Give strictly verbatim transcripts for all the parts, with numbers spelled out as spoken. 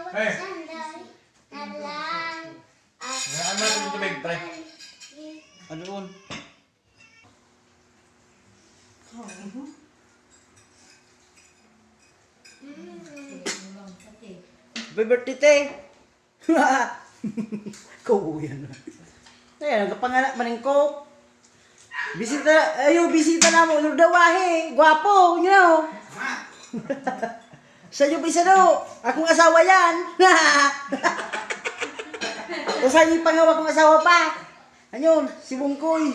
Eh. Ano na ito tubig, pre? Ano doon? Happy birthday, te! Kauyan na. Ayan, nagkapanganak maning ko. Bisita, ayo, bisita na mo. Ano daw ahe? Gwapo, you know. Sa iyo, bisa daw. Akong asawa yan. O sa iyo, pangawa kong asawa pa. Ayun, si Bungkoy.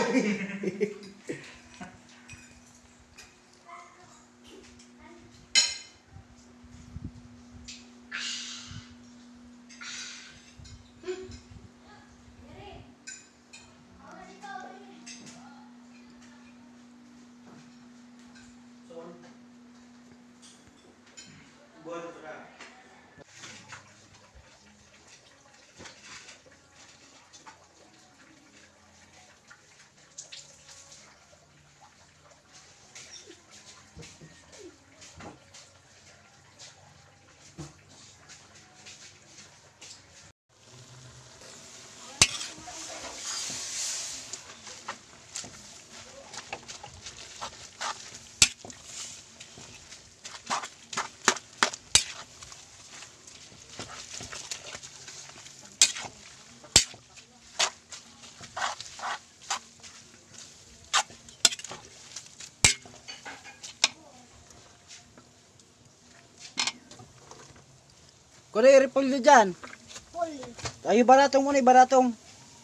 Kung ano i-repolyo dyan? Ayo, baratong muna, baratong.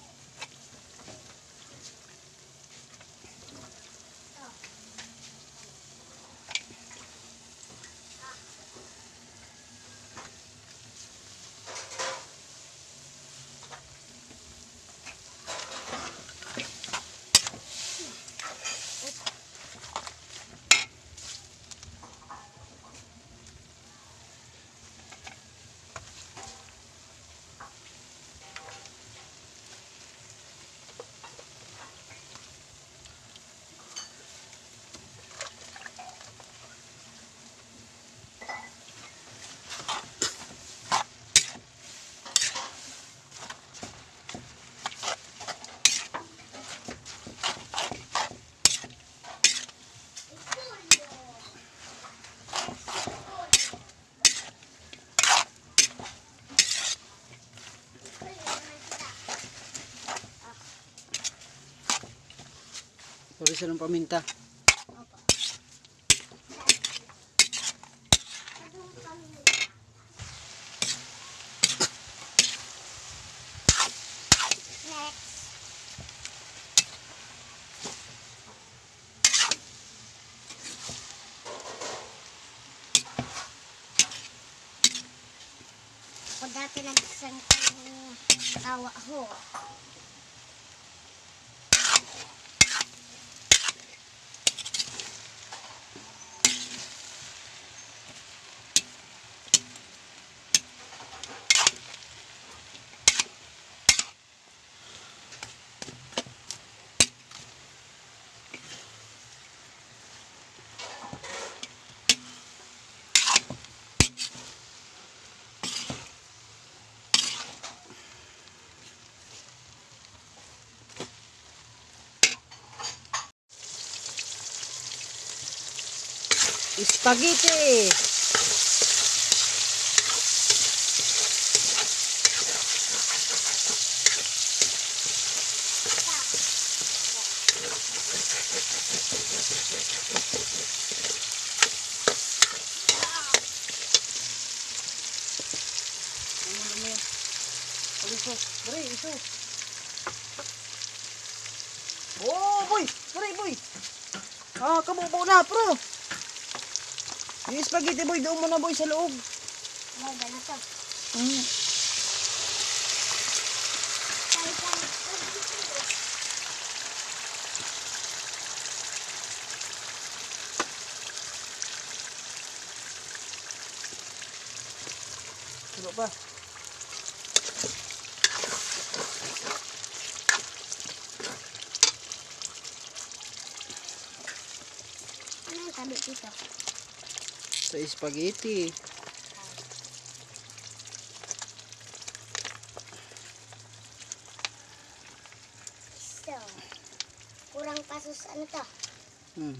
Sorry sa ng paminta. Ako dati nagsang tawa ho. Spaghetti! Beri, itu. Oh, boy! Beri, boy! Ah, kabubo na, bro! Yung spaghetti, boy, doon mo na, boy, sa loob. Ano, ganito. Hmm. Coba pa. Ano yung tabi dito? Sa spaghetti. Asus ano to? Hmm.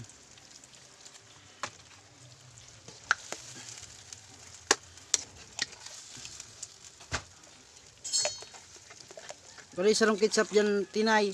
Pero isa rong ketchup dyan, Tinay.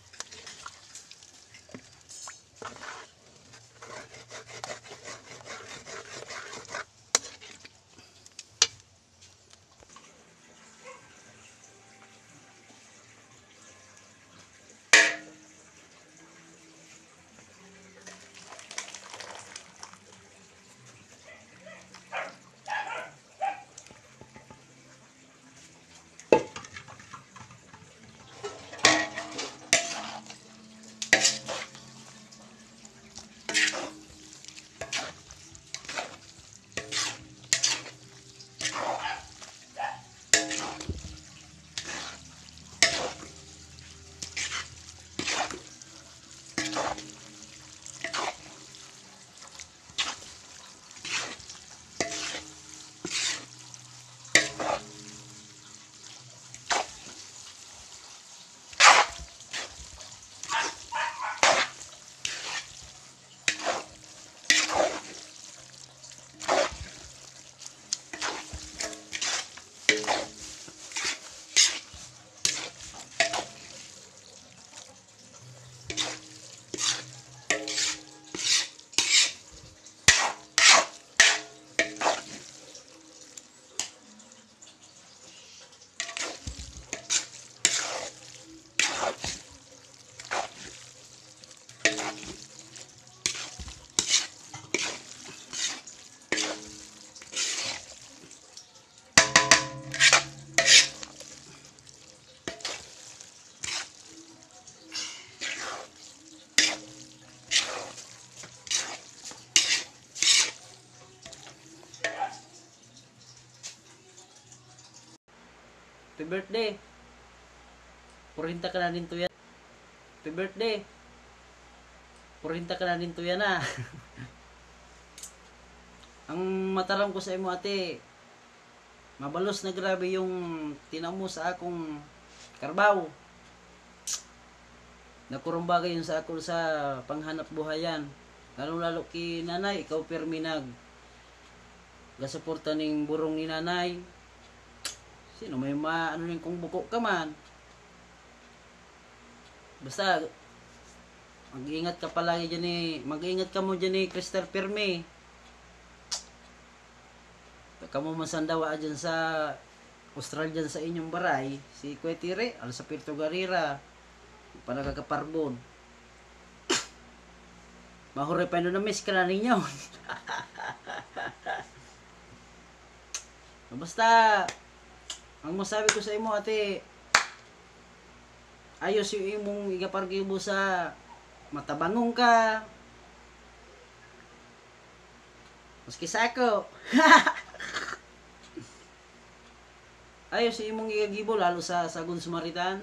Happy birthday. Purinta ka na din to yan. Happy birthday. Purinta ka na din to yan ah. Ang mataram ko sa imo ate, mabalos na grabe yung tinamo sa akong karbaw. Nakurumbaga yun sa ako sa panghanap buhayan. Lalo lalo ki nanay, ikaw permi nag gasuporta ning burong ni nanay. Sino may ma ano ning kung buko ka man. Basta mag-ingat ka palagi diyan ni, mag-ingat ka mo diyan ni Crystal Permi. Kamu masandawa dyan sa Australia sa inyong baray, si Kuetire, ala sa Puerto Garira, panagkakaparbon. Mahuri pa na miss ka na ninyo. Basta, ang masabi ko sa imo ate, ayos yung imong igapargibo sa matabangong ka. Maski sa ako. Ayos yung imong igagibo lalo sa Sagun Sumaritan.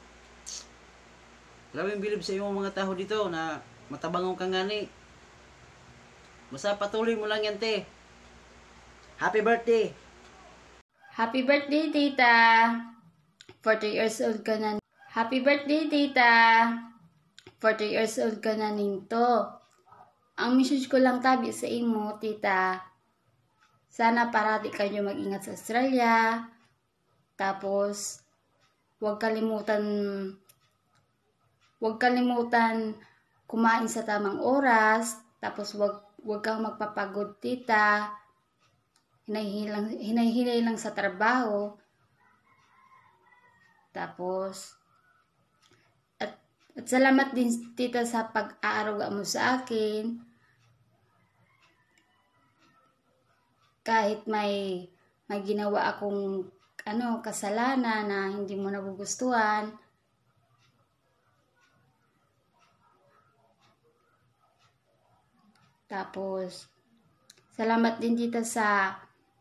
Grabe bilib sa imong mga tao dito na matabangong ka ngani. Basta patuloy mo lang yan te. Happy birthday! Happy birthday, tita. forty years old ka na. Happy birthday, tita. forty years old ka na ninto. Ang message ko lang tabi sa imo, tita. Sana parati kayo mag-ingat sa Australia. Tapos, huwag kalimutan, huwag kalimutan kumain sa tamang oras. Tapos, huwag, huwag kang magpapagod, tita. Hinahilang, hinahilay lang sa trabaho. Tapos, at, at salamat din tita sa pag-aaruga mo sa akin. Kahit may, may ginawa akong ano, kasalanan na hindi mo nagugustuhan. Tapos, salamat din tita sa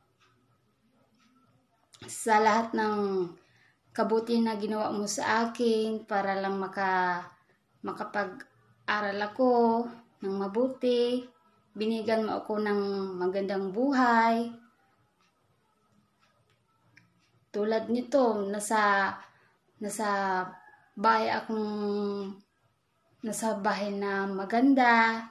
sa lahat ng kabuti na ginawa mo sa akin para lang maka makapag-aral ako ng mabuti. Binigyan mo ako ng magandang buhay. Tulad nito, nasa nasa bahay akong nasa bahay na maganda.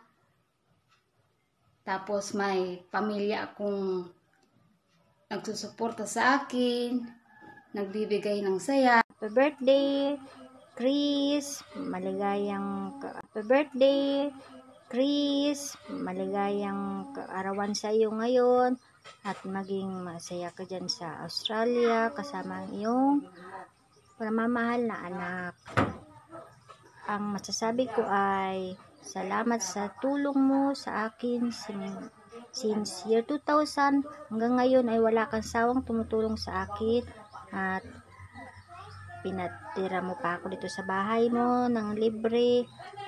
Tapos may pamilya akong nagsusuporta sa akin, nagbibigay ng saya. Happy birthday, Chris. Maligayang ka- Happy birthday, Chris. Maligayang kaarawan sa iyo ngayon at maging masaya ka dyan sa Australia kasama ang iyong pamamahal na anak. Ang masasabi ko ay salamat sa tulong mo sa akin sin- since year two thousand hanggang ngayon ay wala kang sawang tumutulong sa akin at pinatira mo pa ako dito sa bahay mo ng libre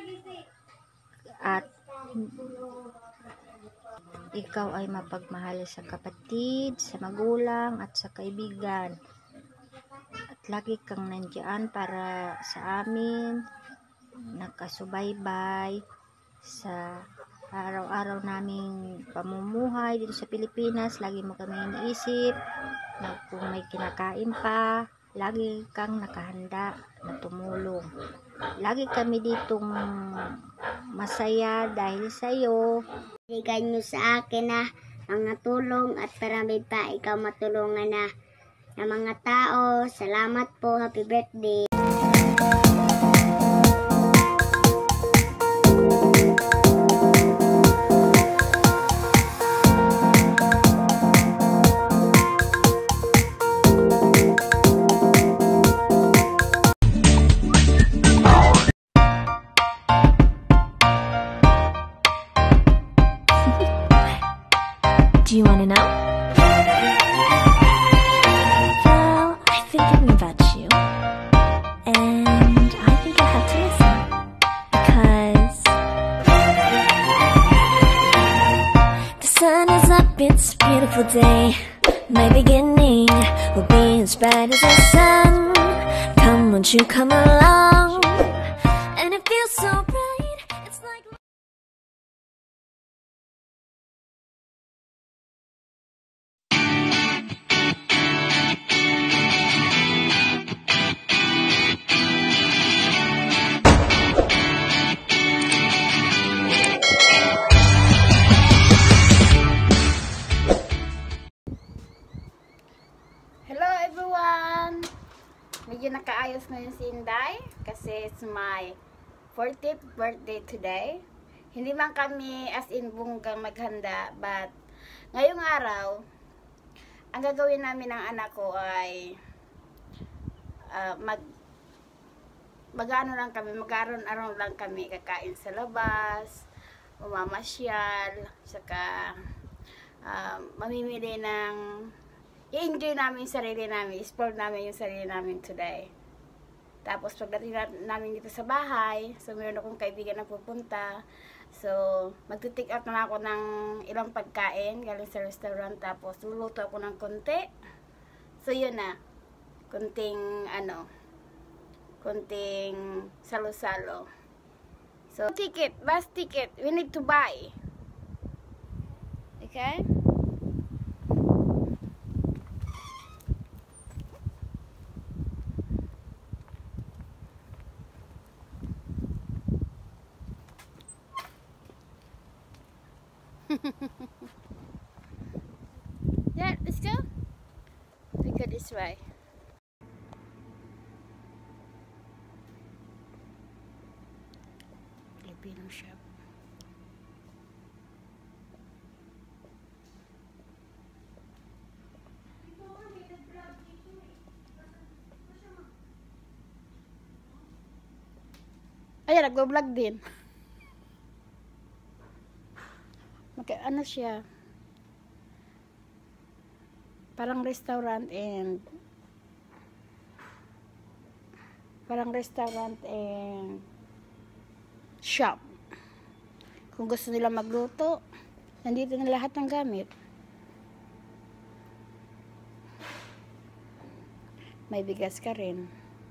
at ikaw ay mapagmahal sa kapatid, sa magulang at sa kaibigan at lagi kang nandiyan para sa amin, nakasubaybay sa araw-araw naming pamumuhay dito sa Pilipinas. Lagi mo kami iniisip na kung may kinakain pa, lagi kang nakahanda na tumulong. Lagi kami ditong masaya dahil sa iyo. Bigay nyo sa akin na mga tulong at marami pa ikaw matulungan na ng mga tao. Salamat po. Happy birthday. Do you want to know? Well, I've been thinking about you, and I think I have to listen, because the sun is up, it's a beautiful day. My beginning will be as bright as the sun. Come, won't you come along? And it feels so bright, it's like... Hello everyone! Medyo nakaayos ngayon si Inday kasi it's my fortieth birthday today. Hindi man kami as in bunggang maghanda, but ngayong araw, ang gagawin namin ng anak ko ay uh, mag mag-ano lang kami, mag-aron-aron lang kami, kakain sa labas, umamasyal, saka uh, mamimili ng i-enjoy namin yung sarili namin, i-spoil namin yung sarili namin today. Tapos pagdating na, namin dito sa bahay, so meron akong kaibigan na pupunta. So, magti-take out na ako ng ilang pagkain galing sa restaurant. Tapos luluto ako ng konti. So, yun na. Konting, ano, konting salo-salo. So, ticket, bus ticket, we need to buy. Okay? Yeah, let's go. We go this way. Filipino shop. Ayan, nagbo-vlog din. Okay, ano siya? Parang restaurant and parang restaurant and shop. Kung gusto nila magluto, nandito na lahat ng gamit. May bigas ka rin.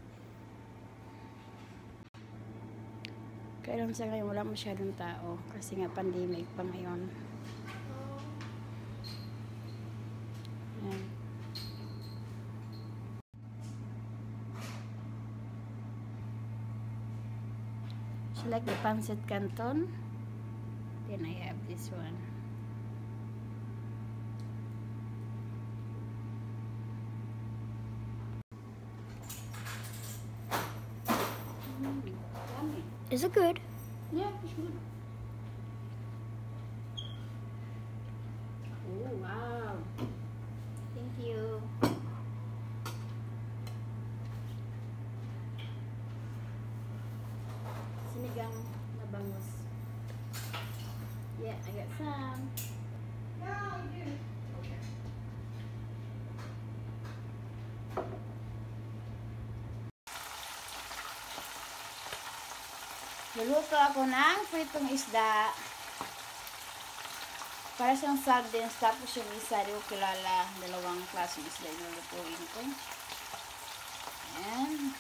Kaya lang sa ngayon wala masyadong tao kasi nga pandemic pa ngayon. Ayan. like the pancit canton. Then I have this one. Mm, yummy. Is it good? Yeah, it's good. Oh, wow. Thank you. Sinigang na bangus. Yeah, I got some. Luluto ako ng pritong isda. Para siyang sardines, tapos yung isa, di ko kilala, dalawang klaseng isda yung lulutuin ko. Ayan.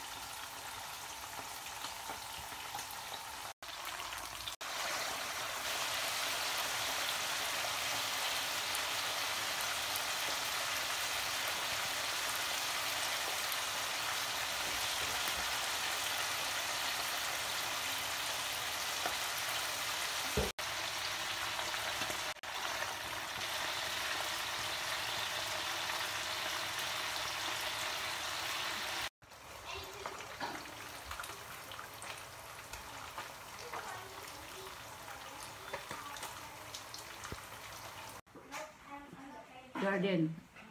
Garden.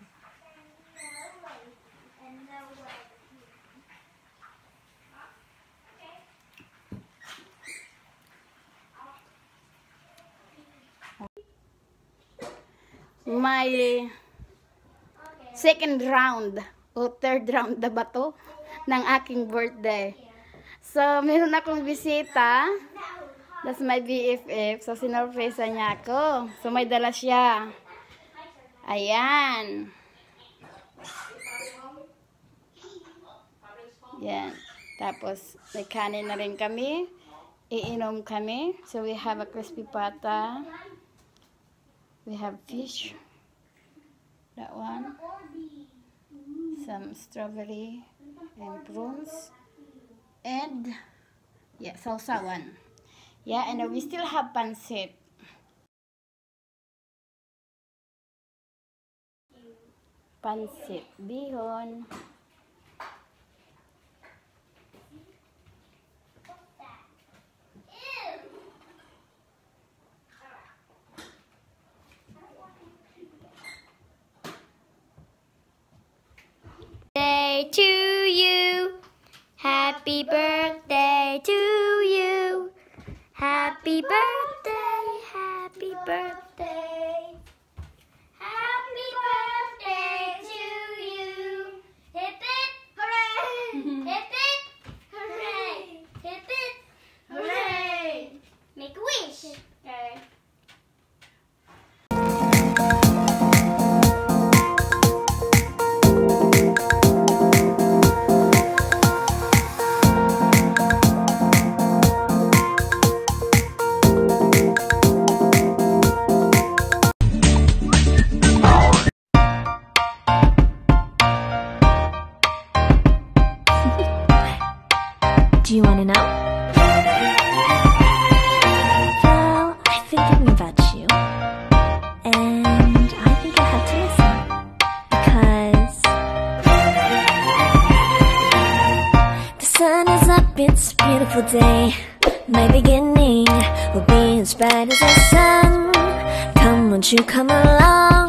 My second round o third round na ba to ng aking birthday. So, meron akong bisita. That's my B F F. So, sinorpresa niya ako. So, may dala siya. Ayan. Yan. Tapos, may kanin na rin kami. Iinom kami. So, we have a crispy pata. We have fish. That one. Some strawberry and prunes. And, yeah, sausawan. Yeah, and we still have pancit. Pancit bihon. Birthday to you. Happy birthday to you. Happy birthday, happy birthday. Happy birthday to you. Hip it, hooray! Hip it, hooray! Hip it, hooray! Make a wish. Okay. Do you want to know? Well, I've been thinking about you, and I think I have to listen, because the sun is up, it's a beautiful day. My beginning will be as bright as the sun. Come, won't you come along?